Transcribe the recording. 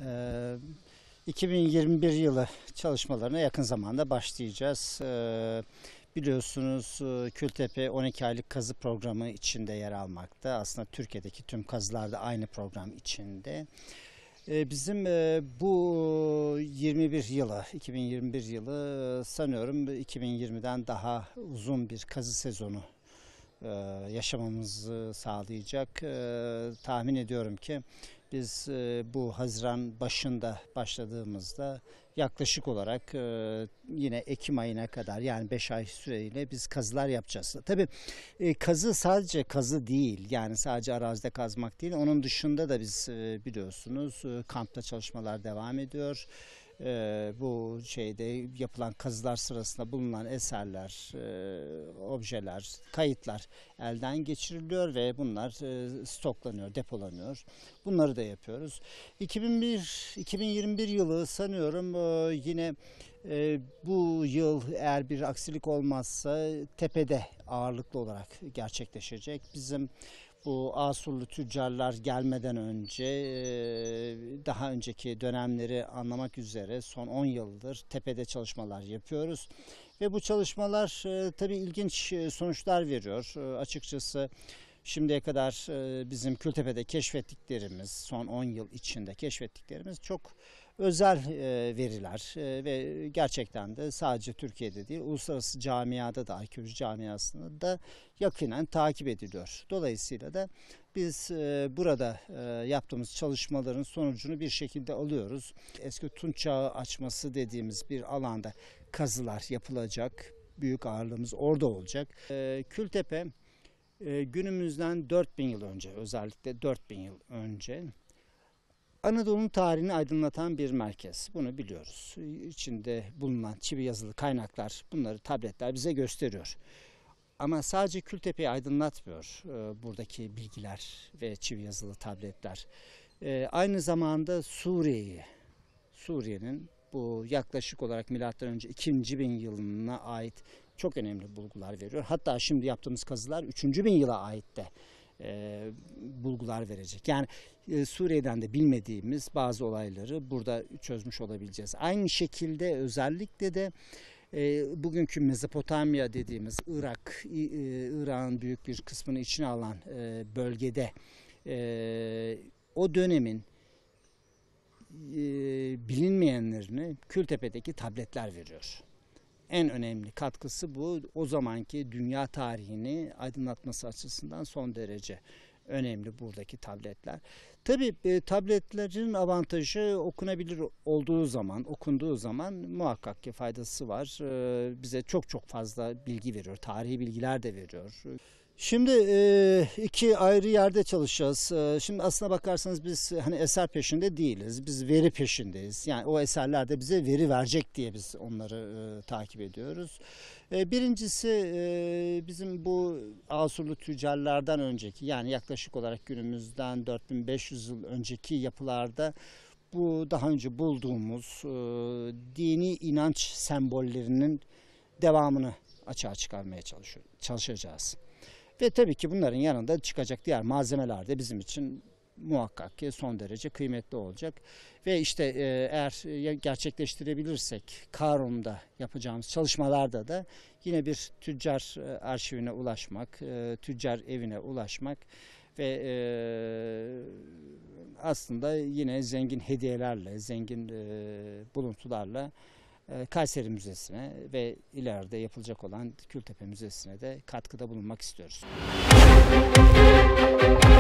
2021 yılı çalışmalarına yakın zamanda başlayacağız. Biliyorsunuz Kültepe 12 aylık kazı programı içinde yer almakta. Aslında Türkiye'deki tüm kazılar da aynı program içinde. Bizim bu 2021 yılı sanıyorum 2020'den daha uzun bir kazı sezonu yaşamamızı sağlayacak. Tahmin ediyorum ki biz bu Haziran başında başladığımızda yaklaşık olarak yine Ekim ayına kadar, yani 5 ay süreyle biz kazılar yapacağız. Tabii kazı sadece kazı değil, yani sadece arazide kazmak değil. Onun dışında da biz biliyorsunuz kampta çalışmalar devam ediyor. Bu şeyde yapılan kazılar sırasında bulunan eserler, objeler, kayıtlar elden geçiriliyor ve bunlar stoklanıyor, depolanıyor. Bunları da yapıyoruz. 2021 yılı sanıyorum yine bu yıl eğer bir aksilik olmazsa tepede ağırlıklı olarak gerçekleşecek. Bizim bu Asurlu tüccarlar gelmeden önce daha önceki dönemleri anlamak üzere son 10 yıldır tepede çalışmalar yapıyoruz. Ve bu çalışmalar tabii ilginç sonuçlar veriyor. Açıkçası şimdiye kadar bizim Kültepe'de keşfettiklerimiz, son 10 yıl içinde keşfettiklerimiz çok özel veriler ve gerçekten de sadece Türkiye'de değil, uluslararası camiada da, arkeoloji camiasında da yakinen takip ediliyor. Dolayısıyla da biz burada yaptığımız çalışmaların sonucunu bir şekilde alıyoruz. Eski Tunç Çağı açması dediğimiz bir alanda kazılar yapılacak. Büyük ağırlığımız orada olacak. Kültepe günümüzden 4000 yıl önce, özellikle 4000 yıl önce Anadolu'nun tarihini aydınlatan bir merkez. Bunu biliyoruz. İçinde bulunan çivi yazılı kaynaklar, bunları tabletler bize gösteriyor. Ama sadece Kültepe'yi aydınlatmıyor buradaki bilgiler ve çivi yazılı tabletler. Aynı zamanda Suriye'nin bu yaklaşık olarak M.Ö. 2000 yılına ait çok önemli bulgular veriyor. Hatta şimdi yaptığımız kazılar 3000 yıla ait de bulgular verecek. Yani Suriye'den de bilmediğimiz bazı olayları burada çözmüş olabileceğiz. Aynı şekilde özellikle de bugünkü Mezopotamya dediğimiz İrak'ın büyük bir kısmını içine alan bölgede o dönemin bilinmeyenlerini Kültepe'deki tabletler veriyor. En önemli katkısı bu. O zamanki dünya tarihini aydınlatması açısından son derece önemli buradaki tabletler. Tabii tabletlerin avantajı okunabilir okunduğu zaman muhakkak ki faydası var. Bize çok fazla bilgi veriyor. Tarihi bilgiler de veriyor. Şimdi iki ayrı yerde çalışacağız. Şimdi aslına bakarsanız biz hani eser peşinde değiliz. Biz veri peşindeyiz. Yani o eserler de bize veri verecek diye biz onları takip ediyoruz. Birincisi bizim bu Asurlu tüccarlardan önceki, yani yaklaşık olarak günümüzden 4500 yıl önceki yapılarda bu daha önce bulduğumuz dini inanç sembollerinin devamını açığa çıkarmaya çalışacağız. Ve tabii ki bunların yanında çıkacak diğer malzemeler de bizim için muhakkak ki son derece kıymetli olacak. Ve işte eğer gerçekleştirebilirsek Karun'da yapacağımız çalışmalarda da yine bir tüccar arşivine ulaşmak, tüccar evine ulaşmak ve aslında yine zengin hediyelerle, zengin buluntularla Kayseri Müzesi'ne ve ileride yapılacak olan Kültepe Müzesi'ne de katkıda bulunmak istiyoruz.